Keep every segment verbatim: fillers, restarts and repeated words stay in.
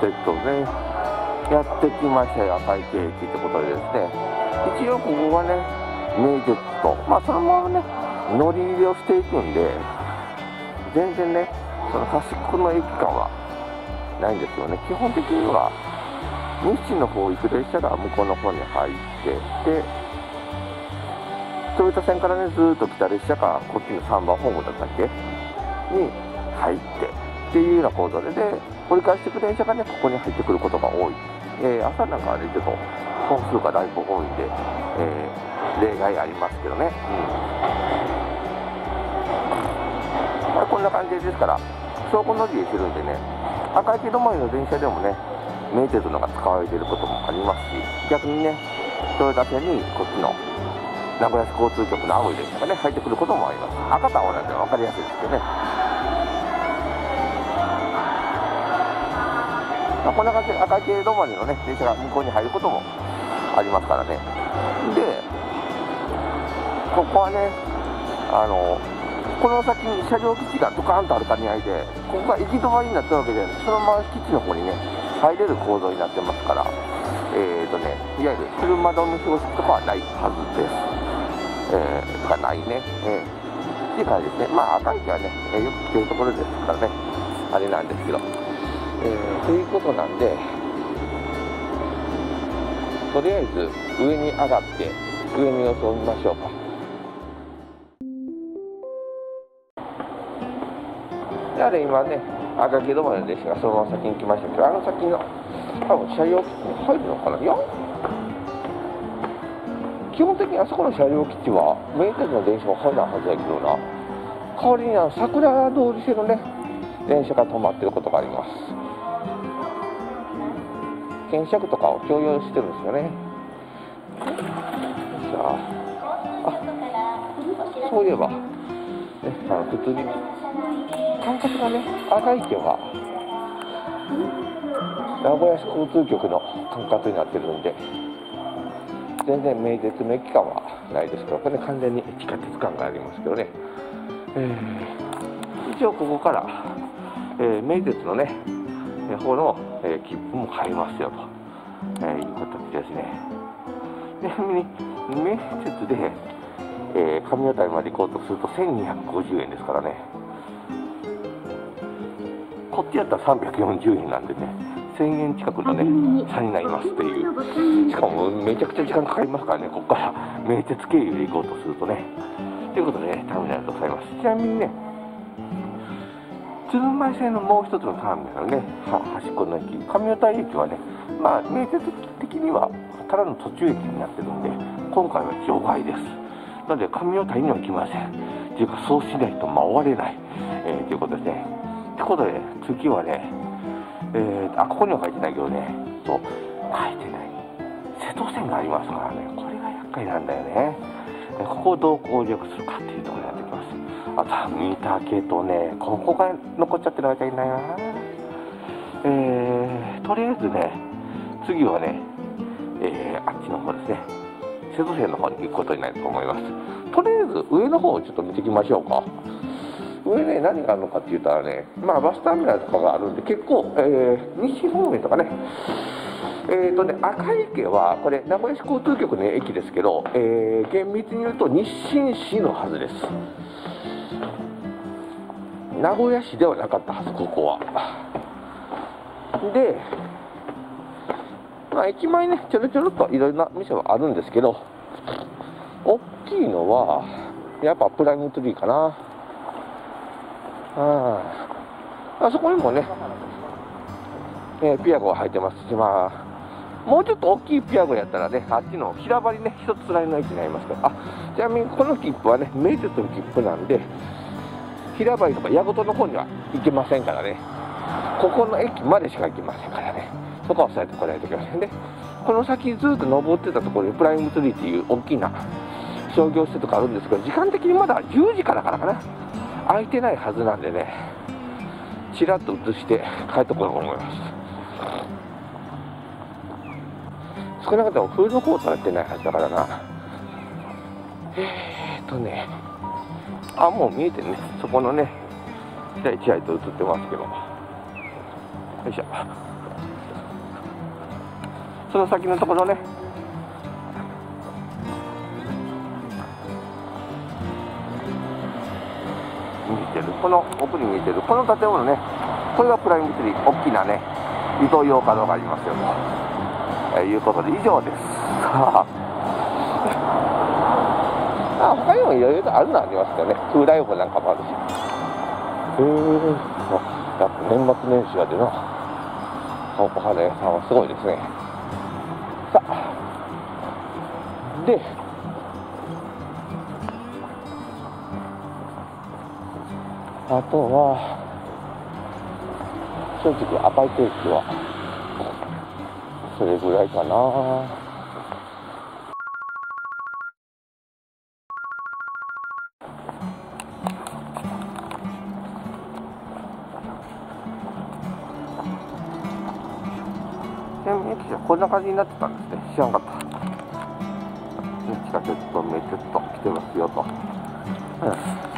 えっとね、やってきましたよ、赤池駅ってことでですね、一応ここがね、名鉄と、まあそのままね、乗り入れをしていくんで、全然ね、その端っこの駅間はないんですよね。基本的には、日清の方行く列車が向こうの方に入って、で、豊田線からね、ずーっと来た列車が、こっちのさんばんホームだったっけに入って、っていうような構造で、で、折り返してくる電車がね、ここに入ってくることが多い。えー、朝なんかはね、ちょっと本数がだいぶ多いんで、えー、例外ありますけどね。うん。まあ、こんな感じですから、相互乗り入れしてるんでね、赤池止まりの電車でもね、名鉄のが使われていることもありますし、逆にね、豊田線にこっちの名古屋市交通局の青い電車がね、入ってくることもあります。赤と青なんで分かりやすいですけどね。まあ、こんな感じで赤池止まりのね、電車が向こうに入ることもありますからね。で、ここはね、あの、この先に車両基地がドカーンとあるかにあいで、ここが行き止まりになったわけで、そのまま基地の方にね、入れる構造になってますから、えーとね、いわゆる車止め標識とかはないはずです。えー、がないね。えー、っていう感じですね。まあ、赤池はね、えー、よく来てるところですからね、あれなんですけど。えー、ということなんで、とりあえず上に上がって、上の様子を見ましょうか。で、あれ今ね、赤池止まりの列車がそのまま先に来ましたけど、あの先の、多分車両基地に入るのかな。いや、基本的にあそこの車両基地は名鉄の電車は入らないはずだけどな。代わりにあの桜通り線のね、電車が止まってることがあります。検釈とかを共有してるんですよね。さあ、あ、そういえば、ね、あの普通に管轄がね、赤池は名古屋市交通局の管轄になってるんで、全然名鉄の駅間はないですけど、これ、ね、完全に地下鉄感がありますけどね。えー、一応ここから、えー、名鉄のね、方の、えー、切符も買えますよと、えー、いう形ですね。ちなみに名鉄で、えー、上与台まで行こうとするとせんにひゃくごじゅうえんですからね。こっちやったらさんびゃくよんじゅうえんなんでね、せんえん近くのね差になりますっていう。しかもめちゃくちゃ時間かかりますからね、ここから名鉄経由で行こうとするとね。ということで、ね、ターミナルでございます。ちなみにね、鶴舞線のもう一つのターミナルね、端っこの駅、上与台駅はね、まあ、名鉄的にはただの途中駅になってるんで、今回は除外です。なので、上与台には来ません。というか、そうしないと回れない、えー、ということですね。ということで、次はね、えー、あ、ここには書いてないけどね、そう、書いてない。瀬戸線がありますからね、これが厄介なんだよね。ここをどう攻略するかっていうところになってきます。あとは見たけどね、ここが残っちゃってる間いないな。えー、とりあえずね、次はね、えー、あっちの方ですね、瀬戸線の方に行くことになると思います。とりあえず上の方をちょっと見ていきましょうか。上ね、何があるのかって言ったらね、まあバスターミナルとかがあるんで、結構、えー、西方面とかね、えーとね、赤池はこれ名古屋市交通局の駅ですけど、えー、厳密に言うと日清市のはずです。名古屋市ではなかったはず、ここは。で、まあ、駅前ね、ちょろちょろっといろいろな店はあるんですけど、大きいのはやっぱプライムツリーかな。あ, あそこにもね、えー、ピアゴが入ってますし、まあ、もうちょっと大きいピアゴやったらね、あっちの平張りね、一つつらいの駅になりますけど、あ、ちなみにこの切符はね、名鉄の切符なんで、平張りとか矢事の方には行けませんからね、ここの駅までしか行けませんからね、そこは押さえてこないといけませんね。この先ずっと登ってたところにプライムツリーっていう大きな商業施設があるんですけど、時間的にまだじゅうじからからかな、空いてないはずなんでね、ちらっと映して帰ってこようと思います。少なくともフードコートはやってないはずだからな。えーっとね、あ、もう見えてるね、そこのね、ちらいちらいと映ってますけど、よいしょ。 その先のところね、見えてる、この奥に見えてるこの建物ね、これがプライムツリー、大きなねイトーヨーカドーがありますよと、えー、いうことで以上です。さああ、他にもいろいろとあるのありますけどね、風来坊なんかもあるし、へえ、やっぱ年末年始やでな、お花屋さんはすごいですね。さあ、で、あとは正直赤いケーキはそれぐらいかな。ちなみに駅はこんな感じになってたんですね。知らなかった。地下鉄と名鉄と来てますよと。うん、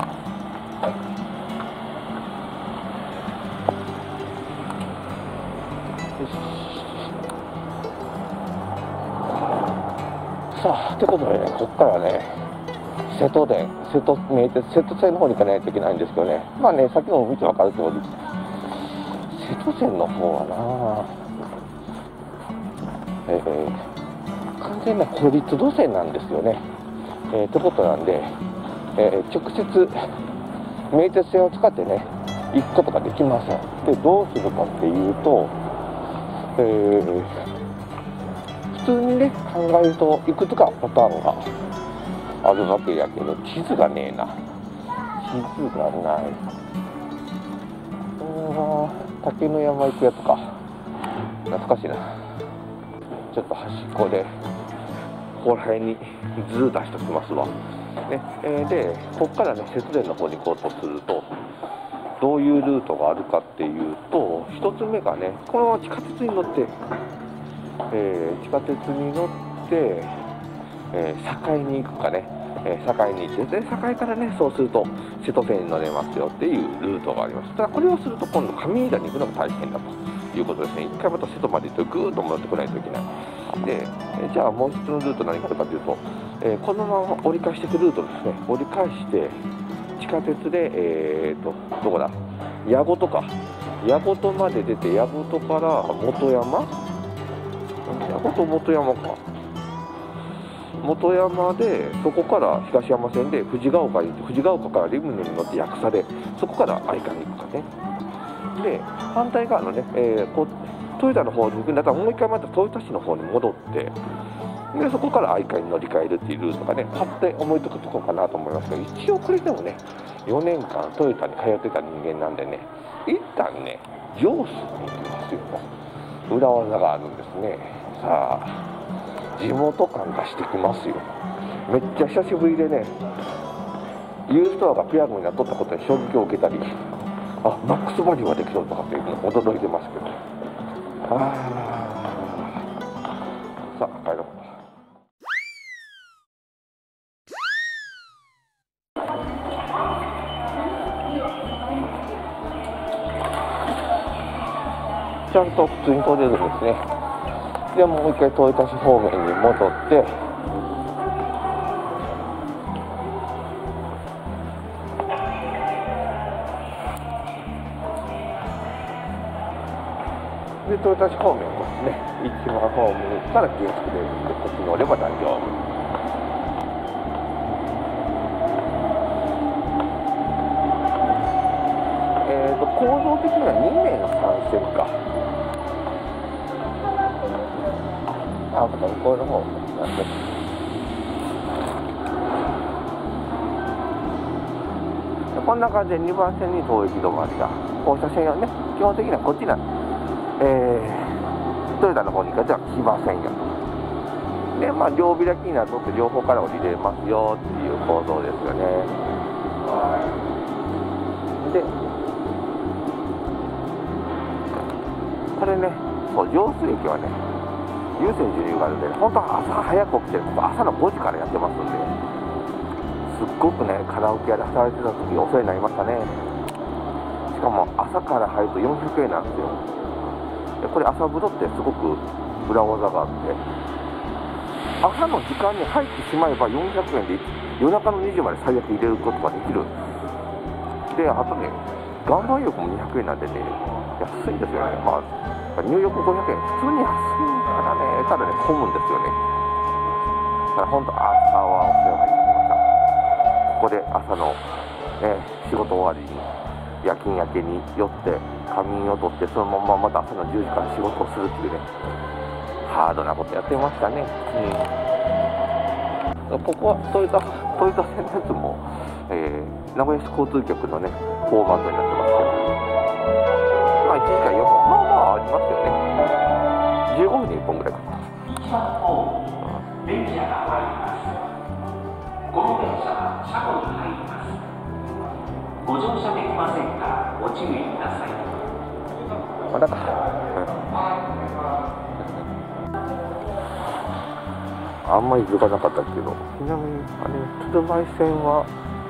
さあ、ってことでね、ここからね、瀬戸電、瀬戸名鉄、瀬戸線の方に行かないといけないんですけどね、まあね、さっきの見て分かる通り、瀬戸線の方はな、えー、完全な孤立路線なんですよね。えー、ってことなんで、えー、直接名鉄線を使ってね、行くことができません。で、どうするかっていうと、えー、普通にね考えるといくつかパターンがあるわけやけど、地図がねえな。地図がない。うーん、竹の山行くやつか。懐かしいな。ちょっと端っこでここら辺に図出しておきますわ、ねえー、でここからね節電の方に行こうとするとどういうルートがあるかっていうと、ひとつめがねこのまま地下鉄に乗って、えー、地下鉄に乗って、えー、堺に行くかね、えー、堺に行ってで堺からねそうすると瀬戸線に乗れますよっていうルートがあります。ただこれをすると今度上井田に行くのが大変だということですね。一回また瀬戸まで行ってぐーっと戻ってこないといけない。で、えじゃあもう一つのルート何があるかというと、えー、このまま折り返していくルートですね。折り返して地下鉄で、えーと、どこだ矢事か矢事まで出て、矢事から本山矢事本山か本山で、そこから東山線で藤ヶ丘に行って、藤ヶ丘からリムネに乗って役者で、そこから愛川に行くかね。で反対側のね、えー、こう豊田の方に行くんだったらもう一回また豊田市の方に戻って、でそこから愛川に乗り換えるっていうルートがね、パッて思いつくとこかなと思いますけど、一応これでもねよねんかんトヨタに通ってた人間なんでね、一旦ね上州に行きますよと裏技があるんですね。さあ地元感がしてきますよ。めっちゃ久しぶりでね、ユーストアがピアノになっとったことに衝撃を受けたり、あ、マックスバリューができそうとかっていうの驚いてますけど、あー、さあ帰ろう。ちゃんと普通に通れるんですね。でもう一回豊田市方面に戻って、で豊田市方面もですね、一番ホームから原付でこっち乗れば大丈夫。えーと構造的にはにめんさんせんか。あ、向こうの方なんで。こんな感じでにばん線に東駅止まりが、放射線はね、基本的にはこっちなんで、えー、豊田の方に行かれては来ませんよと。で、まあ、両開きになるとって両方から降りれますよっていう構造ですよね。で、これね、そう、上水駅はね、優先順位があるんで、本当は朝早く起きてる、朝のごじからやってますんで、すっごくね、カラオケ屋で働いてた時お世話になりましたね。しかも朝から入るとよんひゃくえんなんですよ。でこれ朝風呂ってすごく裏技があって、朝の時間に入ってしまえばよんひゃくえんで夜中のにじまで最悪入れることができる。で、あとね、岩盤浴もにひゃくえんなんでね、安いんですよね。まあ、入浴ごひゃくえん、普通に安いからね、ただね、混むんですよね。だから本当、朝はお世話になりました。ここで朝の、ね、仕事終わりに、夜勤明けに寄って、仮眠を取って、そのまままた朝のじゅうじから仕事をするっていうね、ハードなことやってましたね。うん、ここはトヨタ、トヨタ線のやつも、えー、名古屋市交通局のね、フォーマットになってますけど、まあいちじかんよんほん、まあまあありますよね。じゅうごふんにいっぽんぐらいかな。電車が入ります。この電車は車庫に入ります。ご乗車できませんが、ご注意ください。まだか。あんまり図がなかったけど、ちなみにあれ鶴舞線は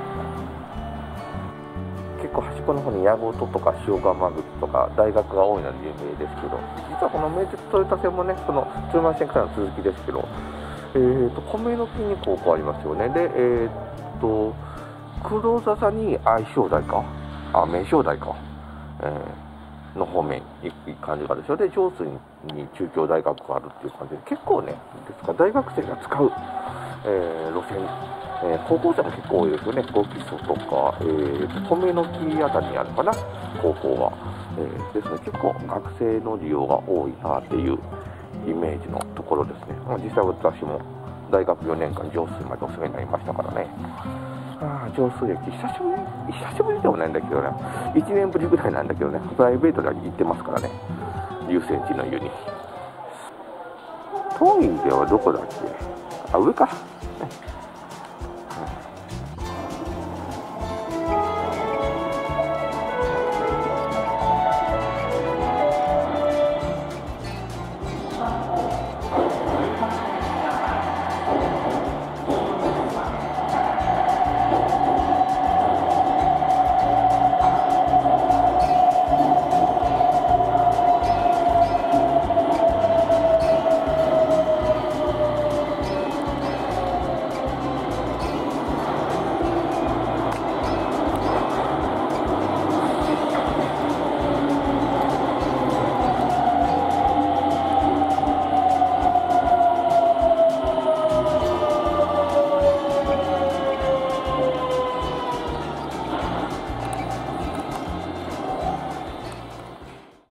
結構端っこの方に矢事とか塩釜口とか大学が多いので有名ですけど、実はこの名鉄トヨタ線もね、その鶴舞線からの続きですけど、えーと米の木に高校ありますよね。で、えーと黒笹に愛称台か、あ、名称台か、えー、の方面行く感じがあるでしょ。で、上水に中京大学があるっていう感じで、結構ね、ですから大学生が使う、えー、路線、えー、高校生も結構多いですよね。ご基礎とか、えー、米の木あたりにあるかな、高校は。えー、ですので、結構学生の利用が多いなっていうイメージのところですね。まあ、実際私も大学よねんかん上水までお世話になりましたからね。ああ、上水駅、久しぶり、久しぶりでもないんだけどね、いちねんぶりぐらいなんだけどね、プライベートで行ってますからね、龍泉寺の湯に。当院ではどこだっけ、あ、上か。